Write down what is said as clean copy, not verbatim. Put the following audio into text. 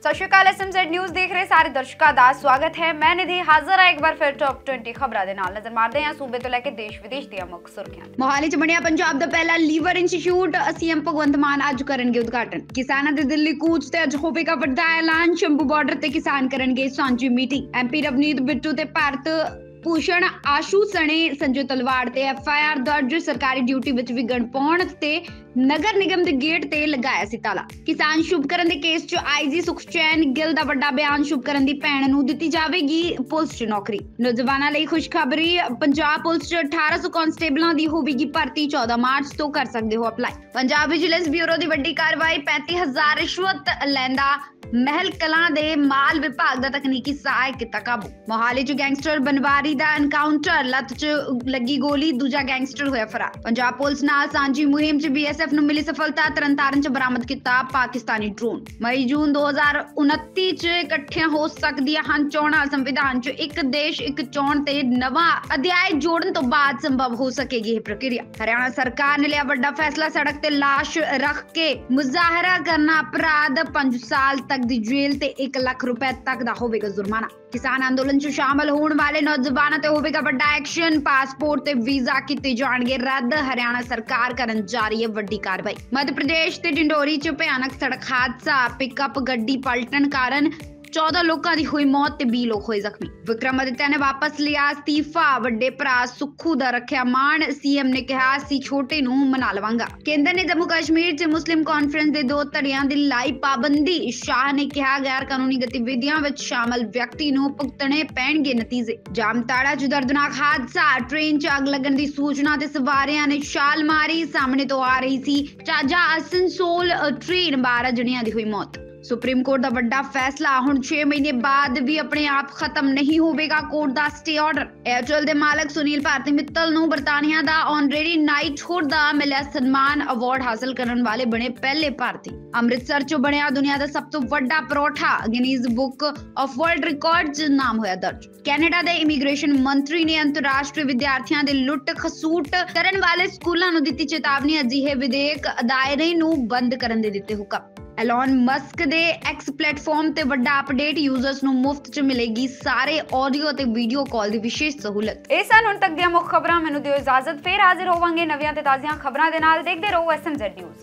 सत श्री अकाल SMZ news देख रहे सारे दर्शकों का स्वागत है। मैं निधि हाजिर है एक बार फिर टॉप 20 खबरों के नाल नजर मारते हैं सूबे तो लेके देश विदेश दी मुख्य सुर्खियां। मोहाली च बनिया पंजाब दा पहला लीवर इंस्टीट्यूट सीएम भगवंत मान अज करनगे उद्घाटन। किसानां दे दिल्ली कूच ते अज होवेगा वड्डा ऐलान। शंभू बॉर्डर ते किसान करनगे सांझी मीटिंग। MP रवनीत बिट्टू ते भारत भूषण आशू सने संजय तलवाड़ ते FIR दर्ज। सरकारी ड्यूटी विच विघन पाउण ते नगर निगम दे गेट ते लगाया सी ताला। किसान शुभकरण दे केस च IG सुखचैन गिल दा वड्डा बयान। शुभकरण दी भैण नूं दित्ती जावेगी पुलिस च नौकरी। नौजवानां लई खुशखबरी पंजाब पुलिस च 1800 कांस्टेबलां दी होवेगी भर्ती। 14 मार्च तो कर सकदे हो अप्लाई। पंजाब विजिलेंस ब्यूरो दी वड्डी कार्रवाई। 35,000 रिश्वत लैंदा महल कलां दे माल विभाग दा तकनीकी सहायक किता काबू। मोहाली च गैंगस्टर बनवारी दा एनकाउंटर। लत च लगी गोली दूजा गैंगस्टर होया फरार। पंजाब पुलिस नाल सांझी मुहिम च BSF नूं मिली सफलता। तरनतारन च बरामद किता पाकिस्तानी ड्रोन। मई जून 2029 च इकट्ठियां हो सकदियां हन चोणां। संविधान च एक देश एक चोण ते नवां अध्याय जोड़न तो बाद संभव हो सकेगी यह प्रक्रिया। हरियाणा सरकार ने लिया बड़ा फैसला। सड़क ते लाश रख के मुजाहरा करना अपराध। 5 साल तक दी जेल ते 1 लाख रुपए तक दा होवेगा जुर्माना। किसान आंदोलन च शामिल होने वाले नौजवानों ते होवेगा बड़ा एक्शन। पासपोर्ट ते वीजा किते जाणगे रद्द। हरियाणा सरकार करन जारी है वड्डी कार्रवाई। मध्य प्रदेश ते डिंडोरी च भयानक सड़क हादसा। पिकअप गड्डी पलटन कारण 14 लोगों की हुई मौत ते 20 लोग हुए जख्मी। विक्रमादित्य ने वापस लिया इस्तीफा। वड्डे भरा सुखू दा रखिया मान। CM ने कहा सी छोटे नूं मना लवांगा। केंद्र ने जम्मू कश्मीर च मुस्लिम कॉन्फ्रेंस दे 2 धड़ियां दी लाई पाबंदी। शाह ने कहा गैर कानूनी गतिविधियां विच शामिल व्यक्ति नूं भुगतणे पैणगे नतीजे। जामताड़ा च दर्दनाक हादसा। ट्रेन च अग लगन दी सूचना ते सवारियां ने छाल मारी। सामने तो आ रही सी चाजा आसनसोल ट्रेन। 12 जणियां दी हुई मौत। सुप्रीम कोर्ट का बड़ा फैसला। हुण 6 महीने बाद भी अपने आप खत्म नहीं होवेगा कोर्ट का स्टे ऑर्डर। एयरटेल दे मालक सुनील भारती मित्तल नूं बरतानिया दा ऑनरेरी नाइटहुड दा मिलिया सन्मान। अवार्ड हासिल करने वाले बने पहले भारती। अमृतसर चों बनया दुनिया दा सब तो वड्डा परोठा। Guinness book of world record च नाम होया दर्ज। कैनेडा दे इमीग्रेशन मंत्री ने अंतरराष्ट्रीय विद्यार्थियों दे लुੱਟ खसूट करन वाले स्कूलों नूं दित्ती चेतावनी। अजिहे विदेक दायरे नूं बंद करन दे दित्ते हुकम। एलोन मस्क दे X प्लेटफॉर्म ते वड्डा अपडेट। यूजर्स नूं मुफ्त च मिलेगी सारे ऑडियो ते वीडियो कॉल दी विशेष सहूलत। इह सन हुण तक दी मुख्य खबरां। मैनूं दिओ इजाजत। फिर हाजिर होवांगे नवीं ते ताज़ियां खबरां दे नाल। देखदे रहो SMZ न्यूज़।